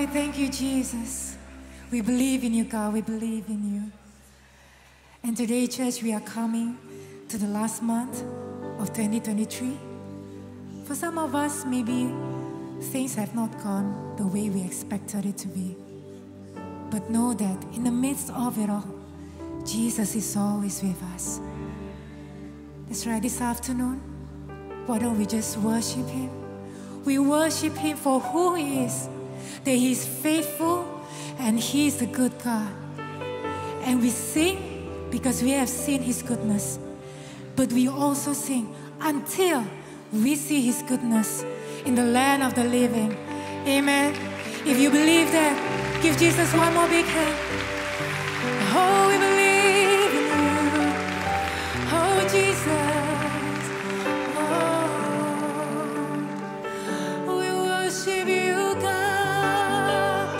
we thank you, Jesus. We believe in you, God. We believe in you. And today, church, we are coming to the last month of 2023. For some of us, maybe things have not gone the way we expected it to be. But know that in the midst of it all, Jesus is always with us. That's right, this afternoon, why don't we just worship Him? We worship Him for who He is, that He is faithful and He is the good God. And we sing because we have seen His goodness. But we also sing until we see His goodness in the land of the living. Amen. If you believe that, give Jesus one more big hand. Oh, we believe in you. Oh, Jesus. Oh, we worship you, God.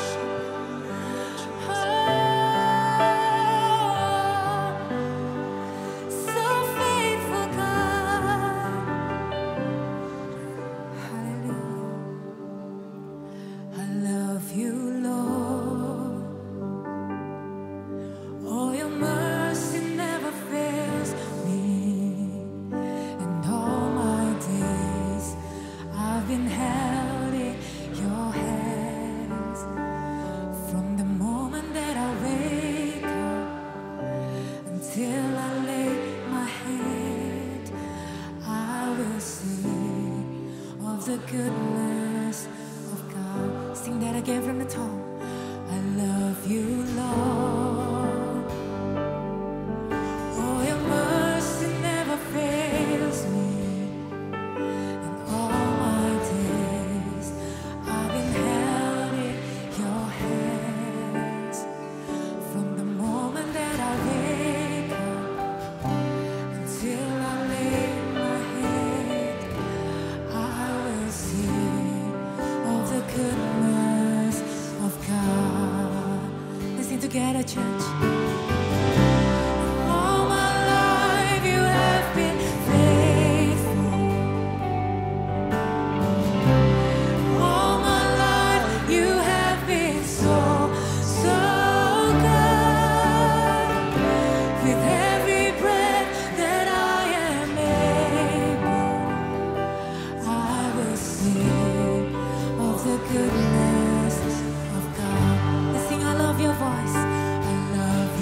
Oh, so faithful, God. Hallelujah. I love you, Lord. Oh, your mercy never fails me. And all my days I've been held in your hands. From the moment that I wake up until I lay my head, I will sing of the goodness of God. Sing that again from the top. I love you, Lord. Oh, your mercy never fails me. And all my days I've been held in your hands. From the moment that I wake up until I lay my head, I will sing of the goodness of God. Let's sing together, church. All my life you have been faithful. All my life you have been so, so good. With every breath that I am able, I will sing of the goodness of God. Let's sing, I love your voice. I love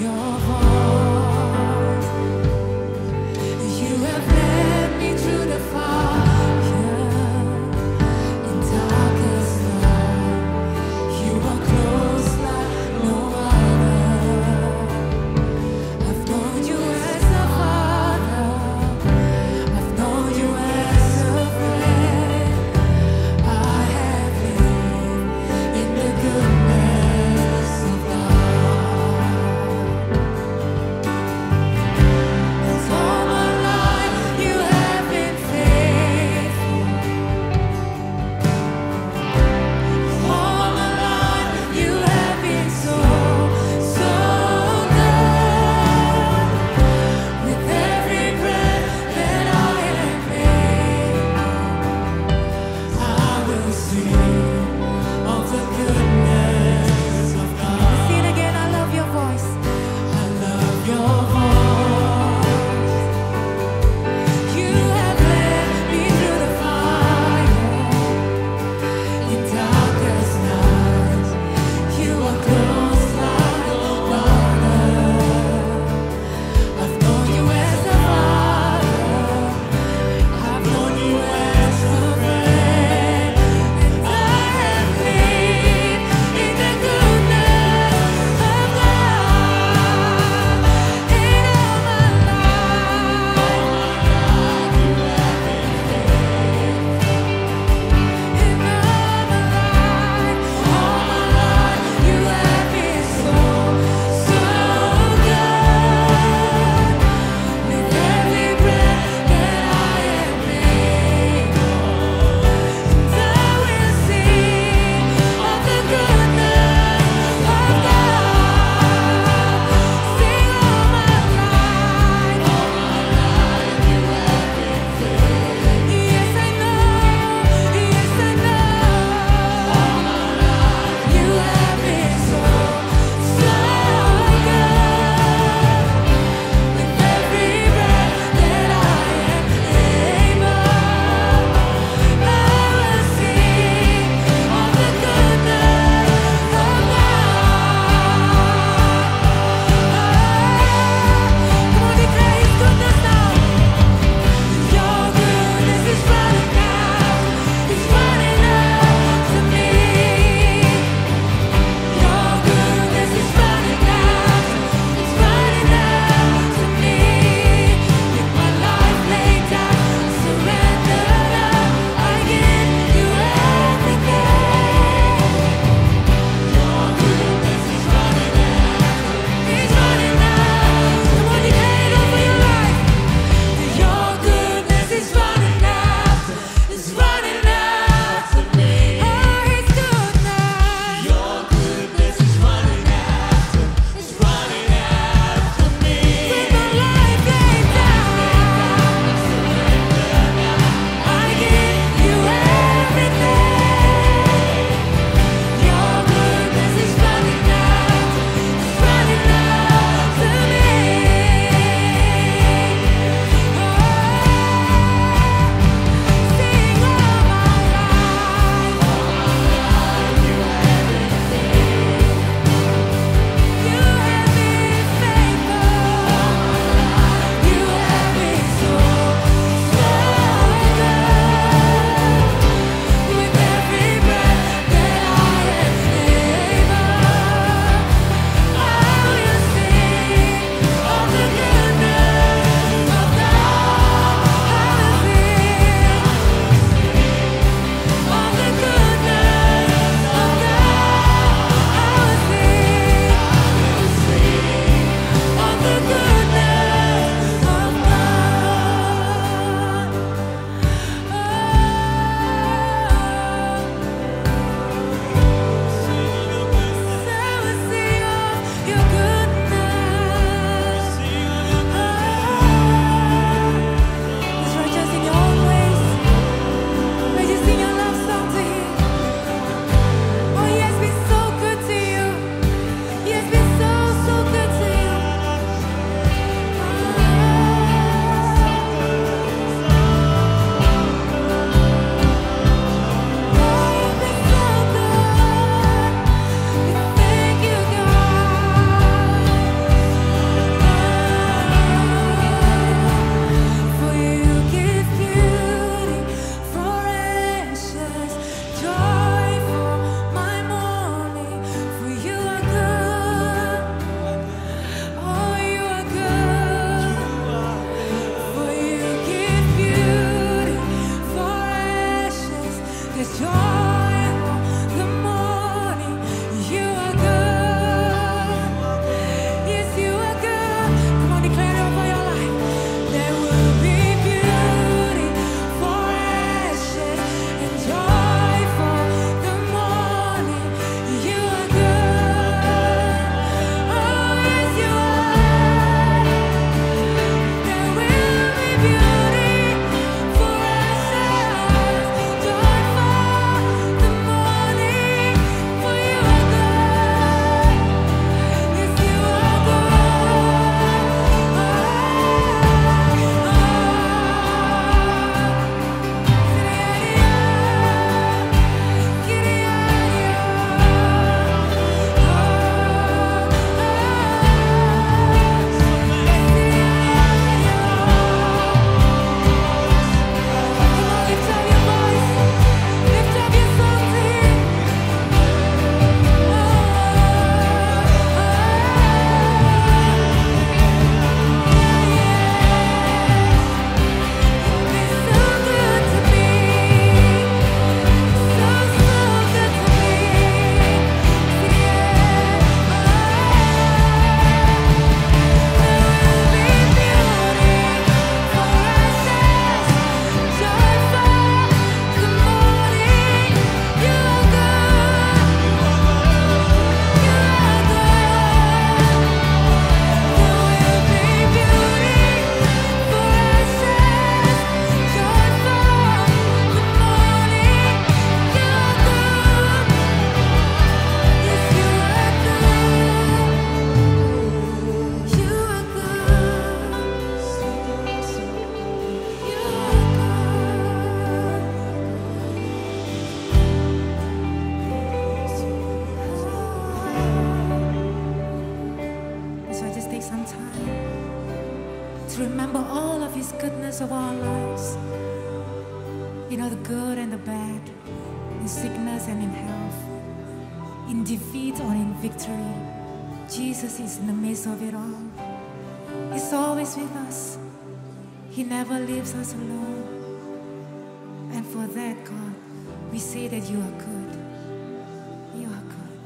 to remember all of His goodness of our lives. You know, the good and the bad, in sickness and in health, in defeat or in victory. Jesus is in the midst of it all. He's always with us. He never leaves us alone. And for that, God, we say that you are good. You are good.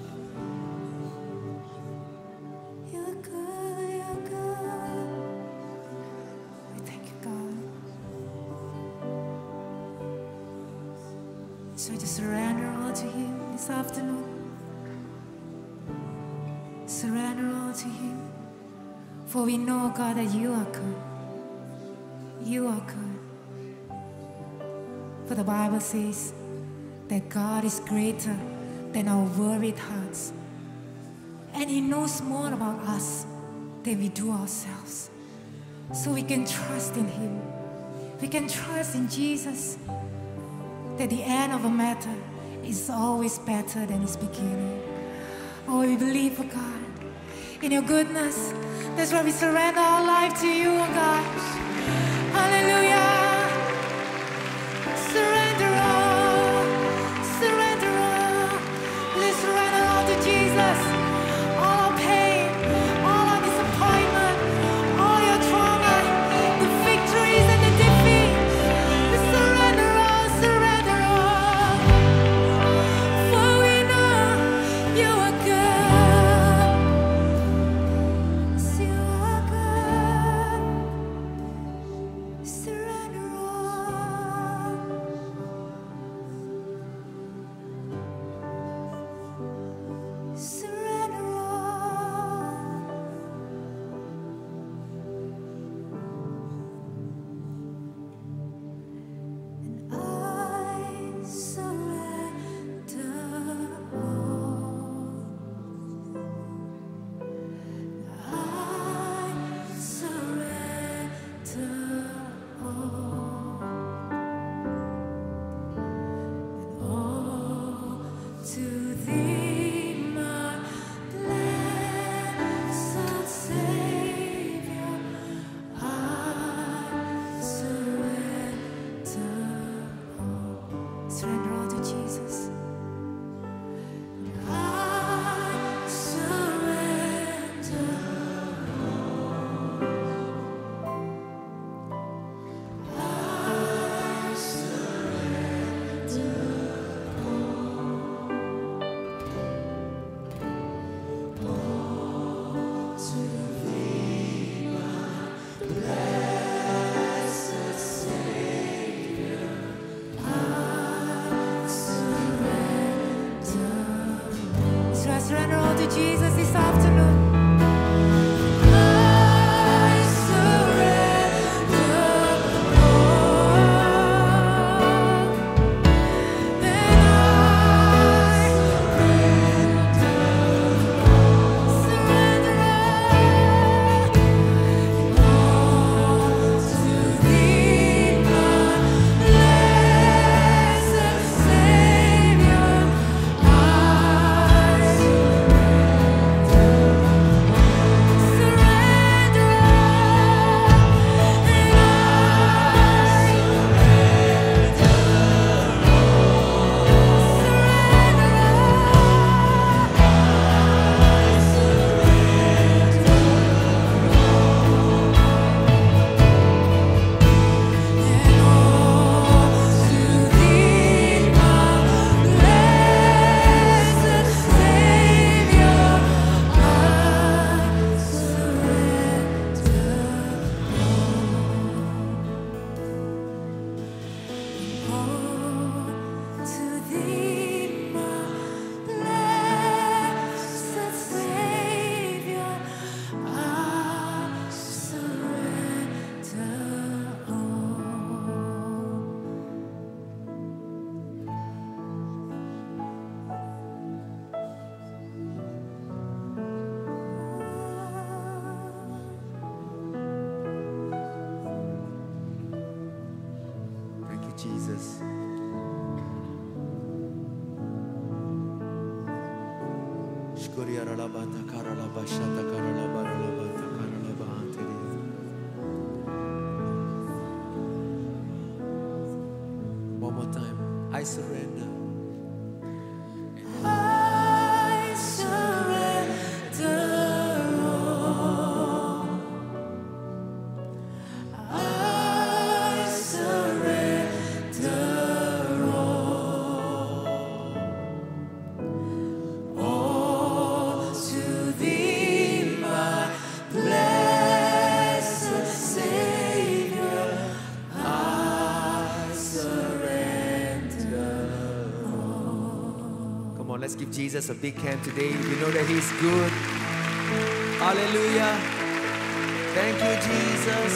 You are good. You are good. We thank you, God. So just surrender all to Him this afternoon. Surrender all to Him. For we know, God, that you are good. You are good. For the Bible says that God is greater than our worried hearts. And He knows more about us than we do ourselves. So we can trust in Him. We can trust in Jesus that the end of a matter is always better than its beginning. Oh, we believe, oh God, in your goodness. That's why we surrender our life to you, oh God. Hallelujah. Surrender all. Surrender all. Let's surrender all to Jesus. All our pain, all our disappointment, all your trauma, the victories and the defeats. Let's surrender all, surrender all. For we know you are good. Yes, you are good. Surrender all. Surrender all. And I surrender all. I surrender all to Thee, my blessed Savior. I surrender all. Surrender all to Jesus. I surrender. So I surrender all to Jesus this afternoon. I surrender all. And I surrender all to Thee, my blessed Savior. I Jesus. I surrender. I surrender all. I surrender all to Thee, my blessed Savior. I surrender. Come on, let's give Jesus a big hand today. We know that He's good. Hallelujah. Thank you, Jesus.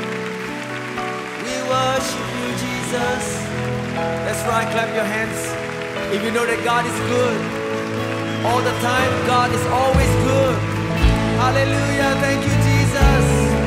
We worship you, Jesus. That's right, clap your hands. If you know that God is good, all the time, God is always good. Hallelujah. Thank you, Jesus.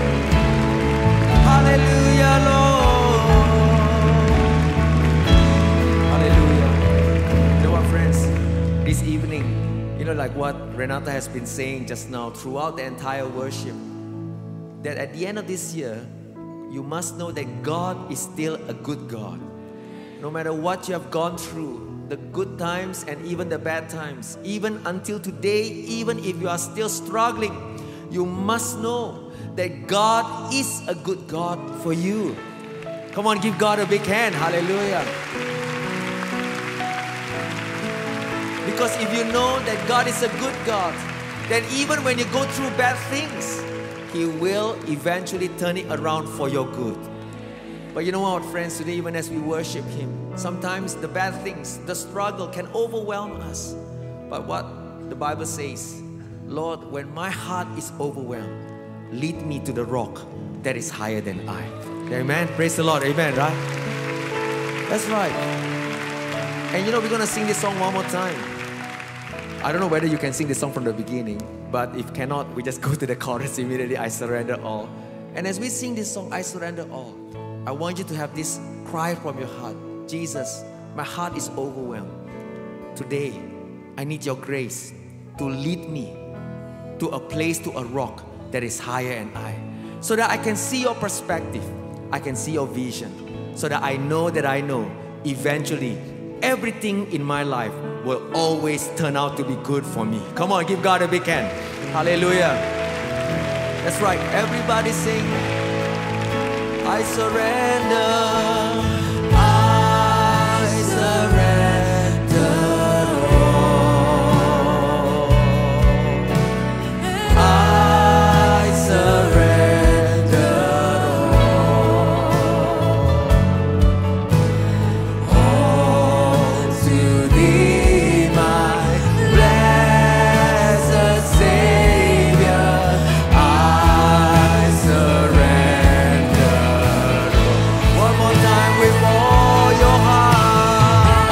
Hallelujah, Lord. Hallelujah. You know what, friends? This evening, you know, like what Renata has been saying just now throughout the entire worship, that at the end of this year, you must know that God is still a good God. No matter what you have gone through, the good times and even the bad times, even until today, even if you are still struggling, you must know that God is a good God for you. Come on, give God a big hand. Hallelujah. Because if you know that God is a good God, then even when you go through bad things, He will eventually turn it around for your good. But you know what, friends, today even as we worship Him, sometimes the bad things, the struggle can overwhelm us. But what the Bible says, Lord, when my heart is overwhelmed, lead me to the rock that is higher than I. Amen. Praise the Lord. Amen, right? That's right. And you know, we're going to sing this song one more time. I don't know whether you can sing this song from the beginning, but if cannot, we just go to the chorus immediately. I surrender all. And as we sing this song, I surrender all, I want you to have this cry from your heart. Jesus, my heart is overwhelmed. Today, I need your grace to lead me to a place, to a rock that is higher than I, so that I can see your perspective, I can see your vision, so that I know eventually everything in my life will always turn out to be good for me. Come on, give God a big hand. Hallelujah. That's right. Everybody sing. I surrender. I surrender all. I surrender all to Thee, my blessed Savior. I surrender. One more time with all your heart.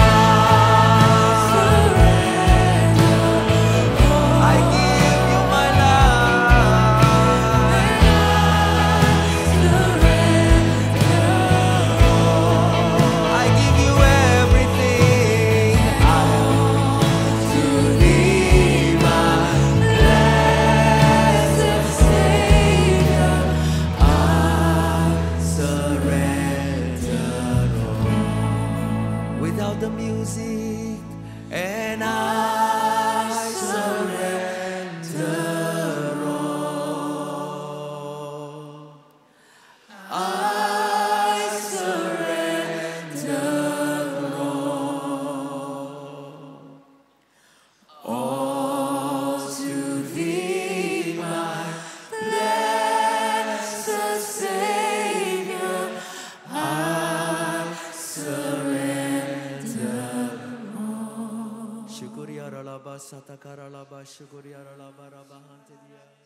I give you my life. I give you everything. To Thee, my blessed Savior, I surrender all. Without the music, and I surrender all. I surrender all to Thee, my blessed Savior. I surrender all. Shukuriya ralaba satakara laba shukuriya ralaba rabahante dia.